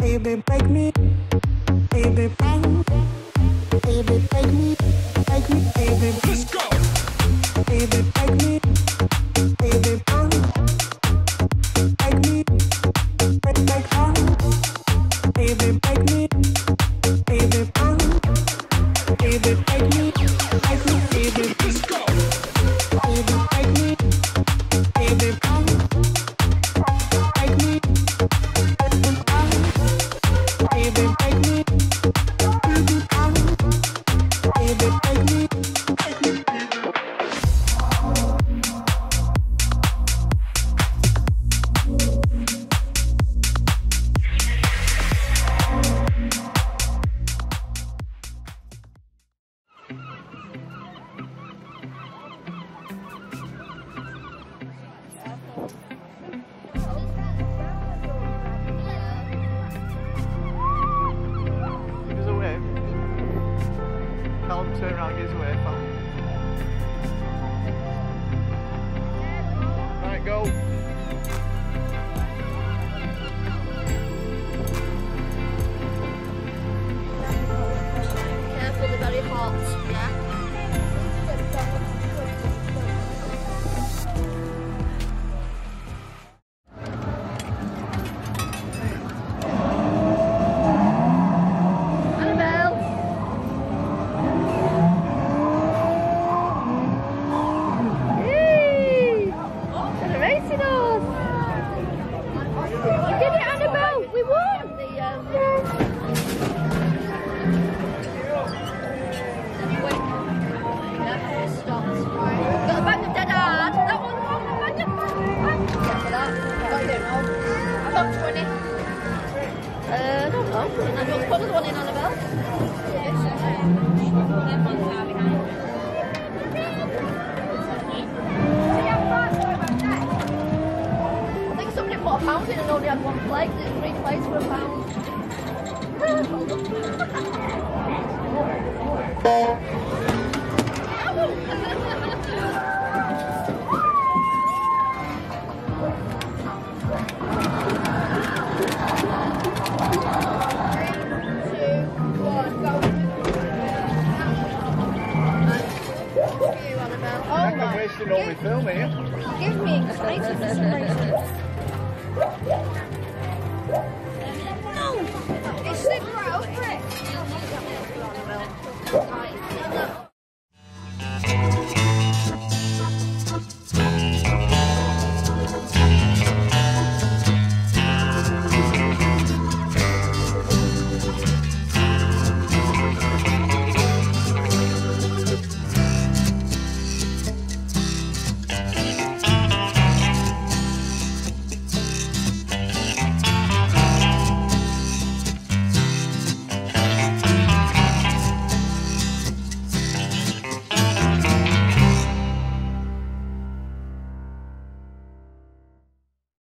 baby, break me, baby, bang, baby, break me, baby, let's go, baby, break me, baby, bang, break me, break, bang, baby, break me, baby, bang, baby, break me, baby, let's go, baby, break me, baby, bang, break me. Baby, break me, baby, come, baby, break me, break me, turn around, get his way, fine. Right, go. Careful, they're very hot, yeah? £1 in and only had one plate. There's 3 plates for £1. I'm wasting all my film here. Give me excited.